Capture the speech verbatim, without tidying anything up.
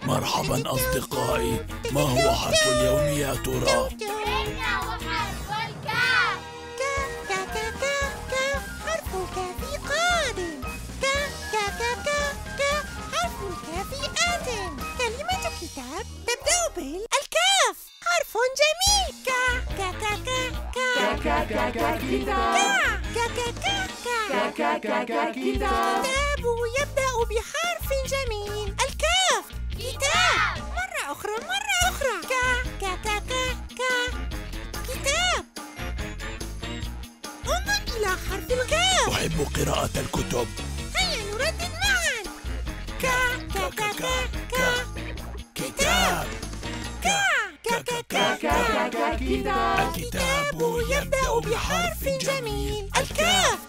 مرحبا أصدقائي، ما هو حرف اليوم يا ترى؟ إنه حرف الكاف. كا كا كا كا كا حرف الكاف قادم. كا كا كا كا كا حرف الكاف آت. كلمة كتاب تبدأ بالكاف. حرف جميل. كا كا كا كا كا كا كا كا كتاب. كا كا كا كا كا كا كا كتاب. كتاب يبدأ بحرف جميل الكاف. كتاب. مرة أخرى مرة أخرى. كا كا كا كا كا كتاب. انظر إلى حرف الكاف. أحب قراءة الكتب. هيا نردد معا. كا كا كا كا كا كتاب. كا كا كا كا كا كا كا كتاب. الكتاب يبدأ بحرف جميل الكاف.